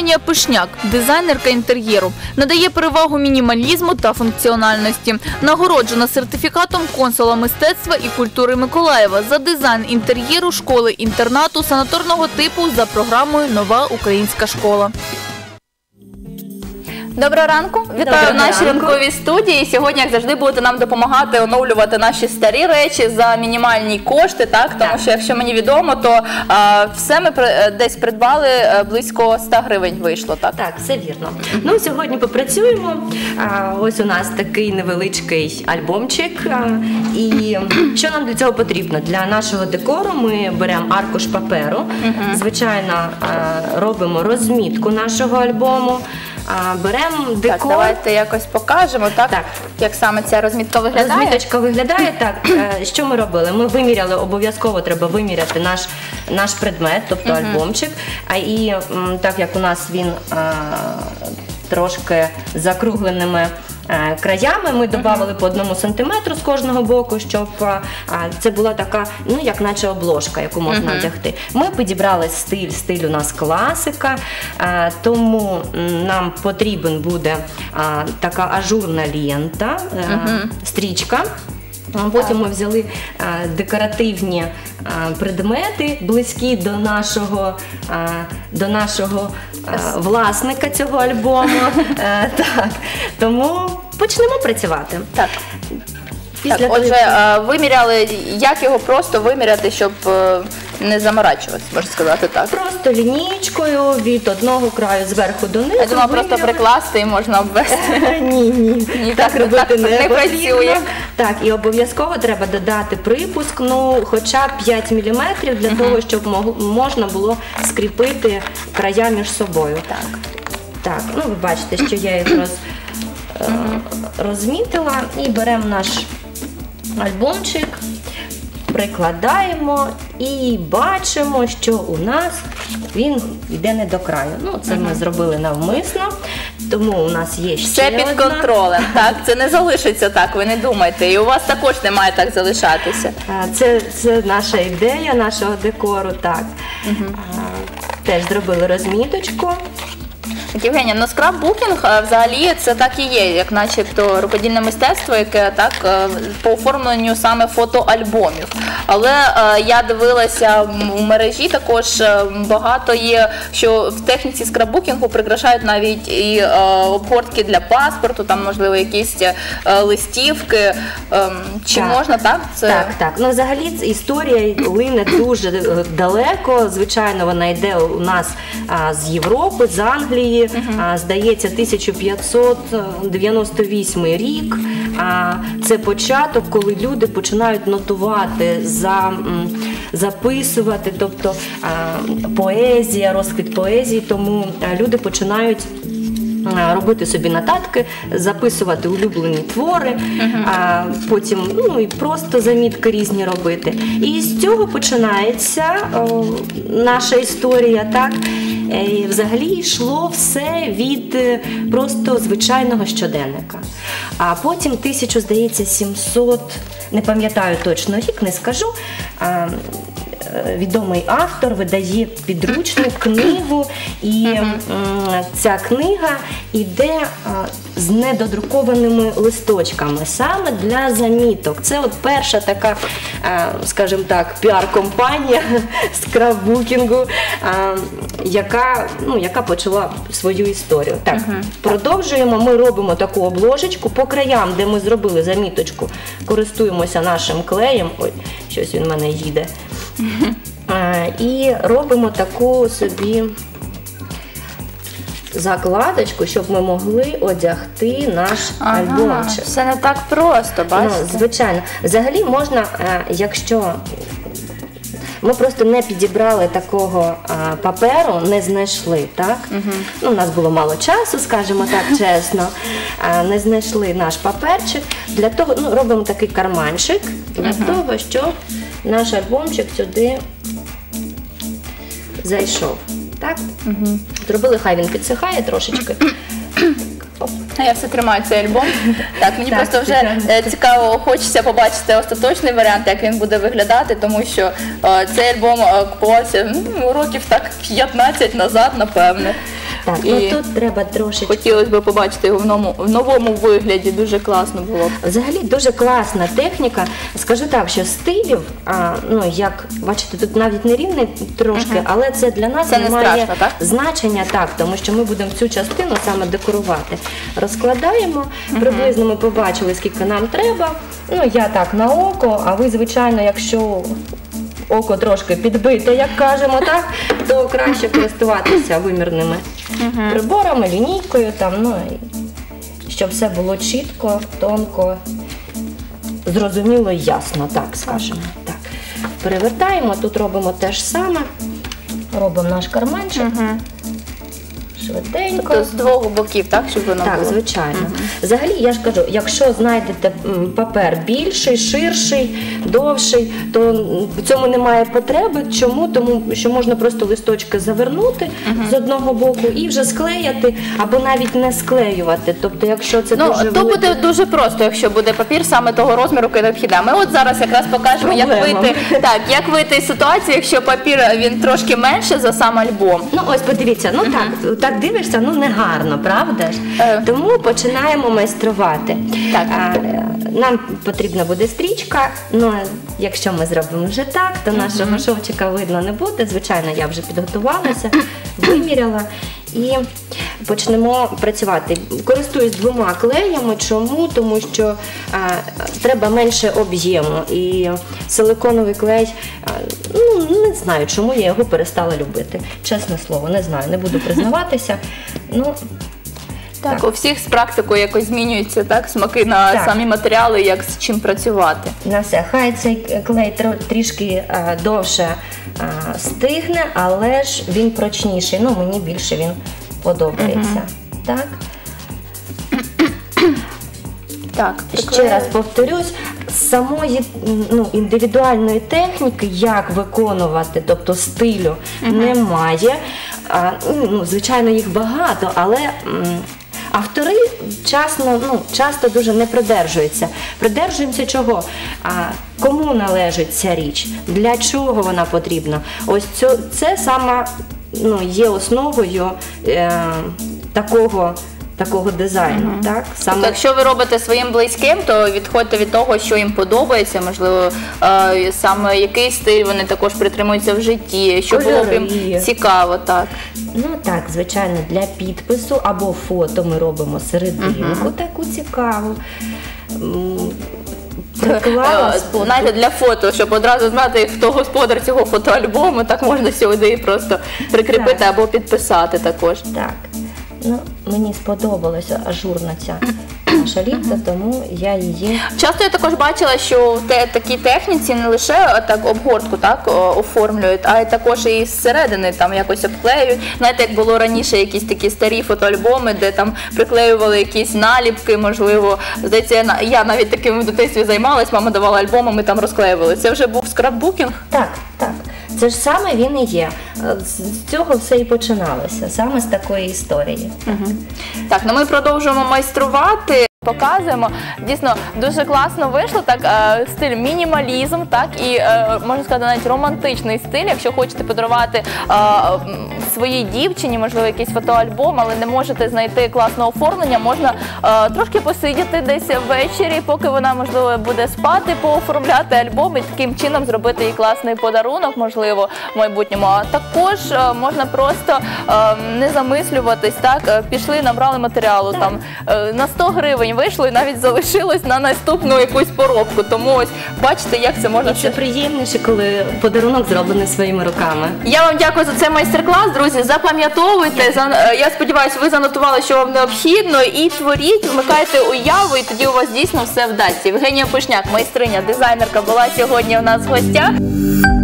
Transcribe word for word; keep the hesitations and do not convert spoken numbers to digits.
Євгенія Пишняк, дизайнерка інтер'єру, надає перевагу мінімалізму та функціональності. Нагороджена сертифікатом консула мистецтва і культури Миколаєва за дизайн інтер'єру школи-інтернату санаторного типу за програмою «Нова українська школа». Доброго ранку! Вітаю в нашій ранковій студії. Сьогодні, як завжди, будете нам допомагати оновлювати наші старі речі за мінімальні кошти, так? Тому що, якщо мені відомо, то а, все ми при, десь придбали близько ста гривень вийшло, так? Так, все вірно. Ну, сьогодні попрацюємо. А, ось у нас такий невеличкий альбомчик. А, і що нам для цього потрібно? Для нашого декору ми беремо аркуш паперу. Угу. Звичайно, а, робимо розмітку нашого альбому. Беремо декор. Так, давайте якось покажемо, так? Так. Як саме ця розмітка виглядає? Розміточка виглядає так. Що ми робили? Ми виміряли, обов'язково треба виміряти наш, наш предмет, тобто uh-huh. альбомчик. А і так як у нас він а, трошки закругленими краями, ми додали по одному сантиметру з кожного боку, щоб а, це була така, ну, як наче обложка, яку можна uh-huh. одягти. Ми підібрали стиль, стиль у нас класика, а, тому нам потрібен буде а, така ажурна лента, а, uh-huh. стрічка. Потім ми взяли а, декоративні а, предмети, близькі до нашого, а, до нашого а, власника цього альбому. а, так. Тому почнемо працювати. Так. Так, отже, виміряли, як його просто виміряти, щоб не заморачуватися, можна сказати так? Просто лінійкою від одного краю зверху до низу. Я думала, просто прикласти і можна обвести. Ні, ні, ні, так, так робити так, не, не працює. Так, і обов'язково треба додати припуск, ну, хоча б п'ять міліметрів, для uh-huh. того, щоб можна було скріпити края між собою. Так, так, ну ви бачите, що я їх роз, uh-huh. розмітила, і беремо наш альбомчик, прикладаємо і бачимо, що у нас він йде не до краю. Ну, це uh-huh. ми зробили навмисно, тому у нас є ще все під одна. контролем, так? Це не залишиться так, ви не думайте. І у вас також не має так залишатися. Це, це наша ідея нашого декору, так. Uh-huh. Теж зробили розміточку. Євгенія, ну скрапбукінг взагалі це так і є, як начебто рукодільне мистецтво, яке так по оформленню саме фотоальбомів. Але е, я дивилася у мережі, також багато є, що в техніці скрапбукінгу прикрашають навіть і е, обгортки для паспорту, там можливо якісь е, листівки. Е, чи так. можна так? Це... Так, так. Ну взагалі історія лине дуже далеко. Звичайно, вона йде у нас а, з Європи, з Англії. Uh-huh. Здається, тисяча п'ятсот дев'яносто восьмий рік. Це початок, коли люди починають нотувати, за, записувати, тобто поезія, розквіт поезії, тому люди починають робити собі нотатки, записувати улюблені твори, uh-huh. а потім ну, і просто замітки різні робити. І з цього починається о, наша історія, так? І взагалі йшло все від просто звичайного щоденника. А потім тисячу, здається, сімсот, не пам'ятаю точно рік, не скажу, а, відомий автор видає підручник, книгу, і uh-huh. ця книга йде з недодрукованими листочками, саме для заміток. Це от перша така, скажімо так, піар-компанія скрапбукінгу, яка, ну, яка почала свою історію. Так, uh-huh. продовжуємо, ми робимо таку обложечку, по краям, де ми зробили заміточку, користуємося нашим клеєм, ой, щось він в мене їде, uh-huh. і робимо таку собі закладочку, щоб ми могли одягти наш ага, альбомчик. Це не так просто, бачите? Ну, звичайно. Взагалі можна, якщо ми просто не підібрали такого а, паперу, не знайшли, так? Угу. Ну, у нас було мало часу, скажімо так, чесно. А, не знайшли наш паперчик. Для того, ну, робимо такий карманчик, для угу. того, щоб наш альбомчик сюди зайшов. Так? Угу. Зробили, хай він підсихає трошечки. А я все тримаю цей альбом. Так, мені так, просто вже так. цікаво, хочеться побачити остаточний варіант, як він буде виглядати, тому що е, цей альбом купувався ну, років так п'ятнадцять назад, напевне. Так, І ну тут треба трошечки. хотілося б побачити його в новому, в новому вигляді, дуже класно було б. Взагалі дуже класна техніка. Скажу так, що стилів, а, ну як бачите, тут навіть не рівний трошки, Мгм. але це для нас Це не не має страшно, так? значення, так, тому що ми будемо цю частину саме декорувати. Розкладаємо, приблизно ми побачили, скільки нам треба. Ну я так на око, а ви, звичайно, якщо око трошки підбите, як кажемо, так, то краще користуватися вимірними приборами, лінійкою, там, ну, і щоб все було чітко, тонко, зрозуміло і ясно, так скажемо. Так. Перевертаємо, тут робимо те ж саме, робимо наш карманчик, швиденько. Тобто з двох боків, так, щоб воно Так, було? звичайно. Взагалі, я ж кажу, якщо знайдете м, папер більший, ширший, довший, то м, в цьому немає потреби. Чому? Тому що можна просто листочки завернути з одного боку і вже склеяти, або навіть не склеювати. Тобто, якщо це Ну, дуже то великий... буде дуже просто, якщо буде папір саме того розміру, який необхідно. Ми от зараз якраз покажемо, як Проблема. вийти, так, як вийти із ситуації, якщо папір він трошки менше за сам альбом. Ну ось подивіться, ну так, так дивишся, ну не гарно, правда ж? Е. Тому починаємо майструвати. Так. А, е, нам потрібна буде стрічка, ну якщо ми зробимо вже так, то нашого шовчика видно не буде. Звичайно, я вже підготувалася, виміряла. І почнемо працювати. Користуюсь двома клеями. Чому? Тому що а, треба менше об'єму. І силиконовий клей, а, ну не знаю, чому я його перестала любити. Чесне слово, не знаю, не буду признаватися. Ну, Так, Так. у всіх з практикою якось змінюються так, смаки на Так. самі матеріали, як з чим працювати. на все. Хай цей клей тро- трішки а, довше а, стигне, але ж він прочніший. Ну, мені більше він подобається. Так. Так, Ще раз повторюсь, самої ну, індивідуальної техніки, як виконувати, тобто стилю, немає. А, ну, звичайно, їх багато, але м, автори часно, ну, часто дуже не придержуються. Придержуємося чого? А, кому належить ця річ? Для чого вона потрібна? Ось це, це саме ну, є основою е, такого такого дизайну. Так? Саме... Тобто, якщо ви робите своїм близьким, то відходьте від того, що їм подобається, можливо, е, саме який стиль вони також притримуються в житті, що було б їм Кольори. цікаво, так. Ну так, звичайно, для підпису або фото ми робимо серединку таку цікаву. М, Приклала Е, спо- Знаєте, для фото, щоб одразу знати, хто господар цього фотоальбому, так можна сюди просто прикріпити Так. або підписати також. Так. Ну, мені сподобалася ажурна ця наша ліпта, тому я її. Часто я також бачила, що в те, такій техніці не лише так обгортку так о, оформлюють, а й також і зсередини там якось обклеюють. Знаєте, як було раніше якісь такі старі фотоальбоми, де там приклеювали якісь наліпки, можливо. Здається, я, на- я навіть таким в дитинстві займалась, мама давала альбоми, ми там розклеювали. Це вже був скрапбукінг? Так, так. Це ж саме він і є. З з цього все і починалося, саме з такої історії. Так, ну ми продовжуємо майструвати. Показуємо. Дійсно, дуже класно вийшло, так, е, стиль мінімалізм, так, і, е, можна сказати, навіть романтичний стиль. Якщо хочете подарувати е, м, своїй дівчині, можливо, якийсь фотоальбом, але не можете знайти класного оформлення, можна е, трошки посидіти десь ввечері, поки вона, можливо, буде спати, пооформляти альбом і таким чином зробити їй класний подарунок, можливо, в майбутньому. А також е, можна просто е, не замислюватись, так, е, пішли, набрали матеріалу, там, е, на сто гривень вийшло і навіть залишилось на наступну якусь поробку. Тому ось бачите, як це можна Це приємніше, коли подарунок зроблений своїми руками. Я вам дякую за цей майстер-клас, друзі. Запам'ятовуйте. За- е, Я сподіваюся, ви занотували, що вам необхідно. І творіть, вмикайте уяву, і тоді у вас дійсно все вдасться. Євгенія Пишняк, майстриня, дизайнерка, була сьогодні у нас в гостях.